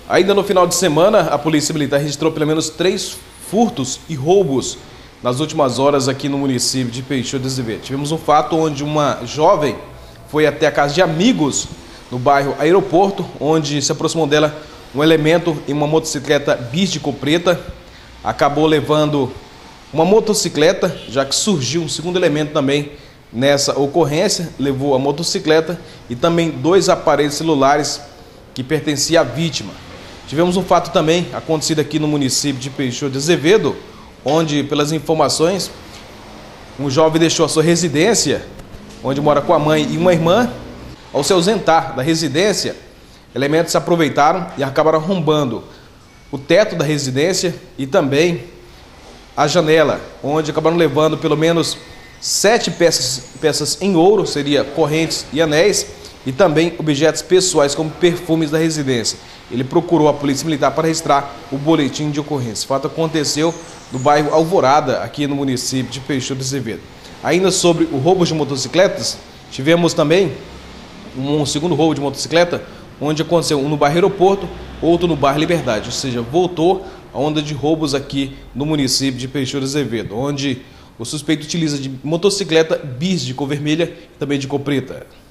Ainda no final de semana, a Polícia Militar registrou pelo menos 3 furtos e roubos nas últimas horas aqui no município de Peixoto de Azevedo. Tivemos um fato onde uma jovem foi até a casa de amigos no bairro Aeroporto, onde se aproximou dela um elemento em uma motocicleta bis de cor preta, acabou levando uma motocicleta, já que surgiu um segundo elemento também nessa ocorrência, levou a motocicleta e também 2 aparelhos celulares que pertenciam à vítima. Tivemos um fato também acontecido aqui no município de Peixoto de Azevedo, onde, pelas informações, um jovem deixou a sua residência, onde mora com a mãe e uma irmã. Ao se ausentar da residência, elementos se aproveitaram e acabaram arrombando o teto da residência e também a janela, onde acabaram levando pelo menos 7 peças em ouro, seria correntes e anéis, e também objetos pessoais como perfumes da residência. Ele procurou a Polícia Militar para registrar o boletim de ocorrência. O fato aconteceu no bairro Alvorada, aqui no município de Peixoto de Azevedo. Ainda sobre o roubo de motocicletas, tivemos também um segundo roubo de motocicleta, onde aconteceu um no bairro Aeroporto, outro no bairro Liberdade, ou seja, voltou a onda de roubos aqui no município de Peixoto de Azevedo, onde o suspeito utiliza de motocicleta bis de cor vermelha e também de cor preta.